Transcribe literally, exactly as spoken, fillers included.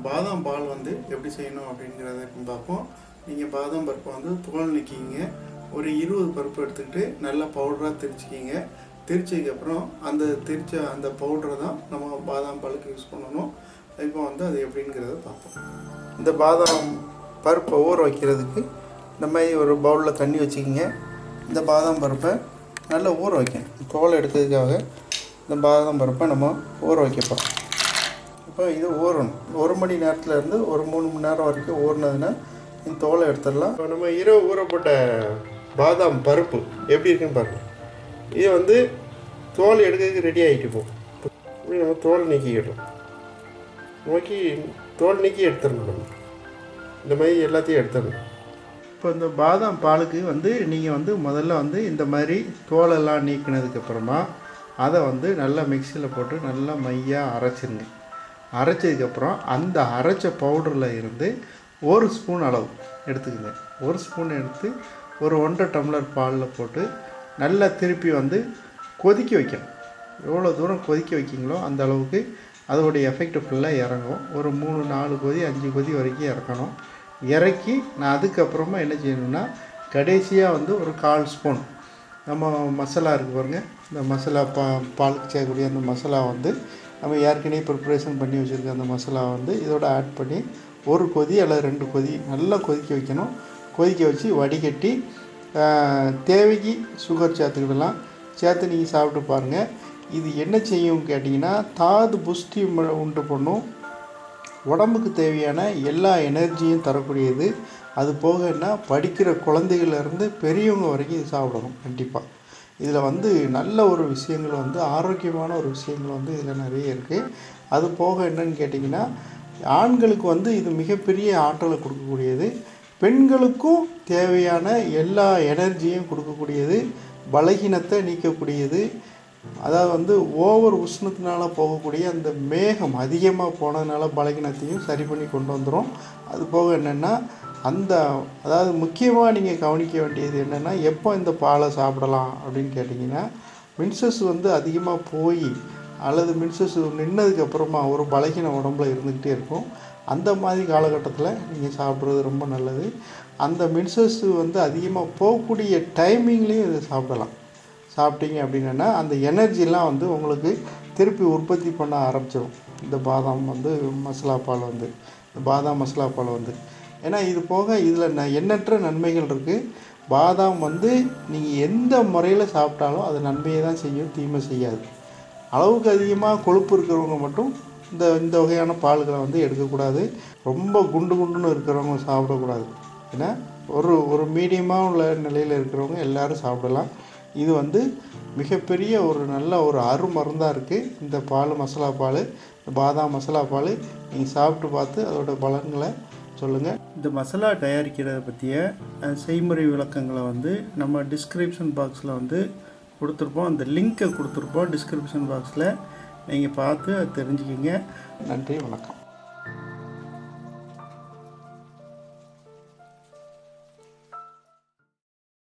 பாதாம் பால் வந்து எப்படி செய்யணும் அப்படிங்கிறத பார்ப்போம். நீங்கள் பாதாம் பருப்பை வந்து தோல் நீக்கிங்க. ஒரு இருபது பருப்பு எடுத்துக்கிட்டு நல்லா பவுடராக திரிச்சிக்கிங்க. திரிச்சதுக்கப்புறம் அந்த திரிச்ச அந்த பவுடரை தான் நம்ம பாதாம் பாலுக்கு யூஸ் பண்ணணும். இப்போ வந்து அது எப்படிங்கிறத பார்ப்போம். இந்த பாதாம் பருப்பை ஊற வைக்கிறதுக்கு இந்த மாதிரி ஒரு பவுலில் தண்ணி வச்சுக்கிங்க. இந்த பாதாம் பருப்பை நல்லா ஊற வைக்கணும். தோல் எடுக்கிறதுக்காக இந்த பாதாம் பருப்பை நம்ம ஊற வைக்கப்போம். இப்போ இது ஊறணும். ஒரு மணி நேரத்துலேருந்து ஒரு மூணு மணி நேரம் வரைக்கும் ஊறினதுன்னா இந்த தோலை எடுத்துடலாம். இப்போ நம்ம இரவு ஊறப்பட்ட பாதாம் பருப்பு எப்படி இருக்குன்னு பாருங்கள். இது வந்து தோல் எடுக்கிறதுக்கு ரெடி ஆகிட்டு போகும். இப்படி நம்ம தோல் நீக்கிக்கிட்டோம். நோக்கி தோல் நீக்கி எடுத்துடணும். நம்ம இந்த மாதிரி எல்லாத்தையும் எடுத்துடணும். இப்போ இந்த பாதாம் பாலுக்கு வந்து நீங்கள் வந்து முதல்ல வந்து இந்த மாதிரி தோலெல்லாம் நீக்கினதுக்கப்புறமா அதை வந்து நல்லா மிக்சியில் போட்டு நல்லா மையாக அரைச்சிருங்க. அரைச்சதுக்கப்புறம் அந்த அரைச்ச பவுடரில் இருந்து ஒரு ஸ்பூன் அளவு எடுத்துக்கங்க. ஒரு ஸ்பூன் எடுத்து ஒரு ஒன்றரை டம்ளர் பாலில் போட்டு நல்லா திருப்பி வந்து கொதிக்க வைக்கணும். எவ்வளோ தூரம் கொதிக்க வைக்கிங்களோ அந்த அளவுக்கு அதோடைய எஃபெக்ட் ஃபுல்லாக இறங்கும். ஒரு மூணு நாலு கொதி அஞ்சு கொதி வரைக்கும் இறக்கணும். இறக்கி நான் அதுக்கப்புறமா என்ன செய்யணும்னா கடைசியாக வந்து ஒரு கால் ஸ்பூன் நம்ம மசாலா இருக்குது பாருங்கள். இந்த மசாலா பா பாலுக்கு செய்யக்கூடிய அந்த மசாலா வந்து நம்ம ஏற்கனவே ப்ரிப்ரேஷன் பண்ணி வச்சுருக்க அந்த மசாலா வந்து இதோட ஆட் பண்ணி ஒரு கொதி அல்லது ரெண்டு கொதி நல்லா கொதிக்க வைக்கணும். கொதிக்க வச்சு வடிகட்டி தேவைக்கு சுகர் சேர்த்துக்கிடலாம். சேர்த்து நீங்கள் சாப்பிட்டு பாருங்கள். இது என்ன செய்யும் கேட்டிங்கன்னா தாது புஷ்டி உண்டு பண்ணும். உடம்புக்கு தேவையான எல்லா எனர்ஜியும் தரக்கூடியது. அது போகன்னா படிக்கிற குழந்தைகள்லேருந்து பெரியவங்க வரைக்கும் இது சாப்பிடணும் கண்டிப்பாக. இதில் வந்து நல்ல ஒரு விஷயங்கள் வந்து ஆரோக்கியமான ஒரு விஷயங்கள் வந்து இதில் நிறைய இருக்குது. அது போக என்னன்னு கேட்டிங்கன்னா ஆண்களுக்கு வந்து இது மிகப்பெரிய ஆற்றலை கொடுக்கக்கூடியது. பெண்களுக்கும் தேவையான எல்லா எனர்ஜியும் கொடுக்கக்கூடியது. பலகீனத்தை நீக்கக்கூடியது. அதாவது வந்து ஓவர் உஷ்ணத்தினால போகக்கூடிய அந்த மேகம் அதிகமாக போனதுனால பலகீனத்தையும் சரி பண்ணி கொண்டு வந்துடும். அது போக என்னென்னா அந்த அதாவது முக்கியமாக நீங்கள் கவனிக்க வேண்டியது என்னென்னா எப்போ இந்த பாலை சாப்பிடலாம் அப்படின்னு கேட்டிங்கன்னா மின்சஸ் வந்து அதிகமாக போய் அல்லது மின்சஸ் நின்னதுக்கப்புறமா ஒரு பலகீன உடம்புல இருந்துக்கிட்டே இருக்கும். அந்த மாதிரி காலகட்டத்தில் நீங்கள் சாப்பிட்றது ரொம்ப நல்லது. அந்த மின்சஸ் வந்து அதிகமாக போகக்கூடிய டைமிங்லேயும் இதை சாப்பிடலாம். சாப்பிட்டீங்க அப்படின்னா அந்த எனர்ஜிலாம் வந்து உங்களுக்கு திருப்பி உற்பத்தி பண்ண ஆரம்பிச்சிடும். இந்த பாதாம் வந்து மசாலா பால் வந்து இந்த பாதாம் மசாலா பால் வந்து ஏன்னா இது போக இதில் ந எண்ணற்ற நன்மைகள் இருக்குது. பாதாம் வந்து நீங்கள் எந்த முறையில் சாப்பிட்டாலும் அது நன்மையை தான் செய்யும், தீமை செய்யாது. அளவுக்கு அதிகமாக கொழுப்பு இருக்கிறவங்க மட்டும் இந்த இந்த வகையான பால்களை வந்து எடுக்கக்கூடாது. ரொம்ப குண்டு குண்டுன்னு இருக்கிறவங்க சாப்பிடக்கூடாது. ஏன்னா ஒரு ஒரு மீடியமாக உள்ள நிலையில் இருக்கிறவங்க எல்லோரும் சாப்பிடலாம். இது வந்து மிகப்பெரிய ஒரு நல்ல ஒரு அருமருந்தாக இருக்குது. இந்த பால் மசாலா பால் இந்த பாதாம் மசாலா பால் நீங்கள் சாப்பிட்டு பார்த்து அதோட பலன்களை சொல்லுங்கள். இந்த மசாலா தயாரிக்கிறத பற்றிய செய்முறை விளக்கங்களை வந்து நம்ம டிஸ்கிரிப்ஷன் பாக்ஸில் வந்து கொடுத்துருப்போம். அந்த லிங்க்கை கொடுத்துருப்போம் டிஸ்கிரிப்ஷன் பாக்ஸில். நீங்கள் பார்த்து அதை தெரிஞ்சுக்கிங்க. நன்றி, வணக்கம்.